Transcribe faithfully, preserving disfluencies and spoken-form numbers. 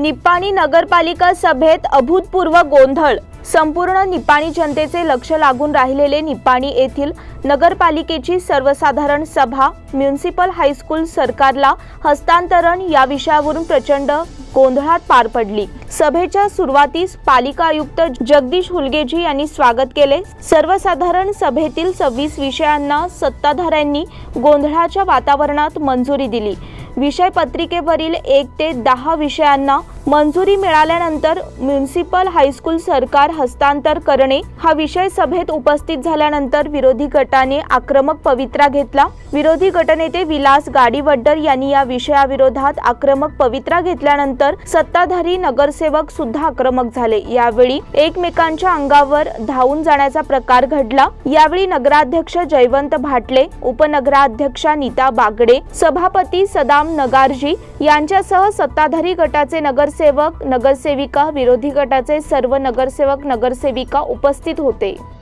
निपाणी नगरपालिका सभेत अभूतपूर्व गोंधळ। संपूर्ण निपाणी जनतेचे लक्ष लागून राहिलेले निपाणी येथील नगरपालिकेची सर्वसाधारण सभा म्युनिसिपल हायस्कूल सरकारला हस्तांतरण या विषयावरून प्रचंड गोंधळात पार पडली। सभेच्या सुरुवातीस पालिका आयुक्त जगदीश हुलगेजी यांनी स्वागत केले। सर्वसाधारण सभेतील सव्वीस विषयांना सत्ताधाऱ्यांनी गोंधळाच्या वातावरणात मंजुरी दिली। विषय पत्रिकेवरील एक ते दहा विषयांना मंजुरी मिळाल्यानंतर म्युनिसिपल हायस्कूल सरकार हस्तांतर करणे हा विषय सभेत उपस्थित झाल्यानंतर विरोधी गटाने आक्रमक पवित्रा घेतला। विरोधी गटनेते विलास गाडीवड्डर यांनी या विषयाविरोधात आक्रमक पवित्रा घेतल्यानंतर सत्ताधारी नगरसेवक सुद्धा आक्रमक झाले। यावेळी एकमेकांच्या अंगावर धावून जाण्याचा प्रकार घडला। यावेळी नगराध्यक्ष जयवंत भाटले, उपनगराध्यक्षा नीता बागडे, सभापती सदाम नगारजी यांच्यासह सत्ताधारी गटाचे नगरसेवक नगरसेविका, विरोधी गटाचे सर्व नगरसेवक नगरसेविका उपस्थित होते।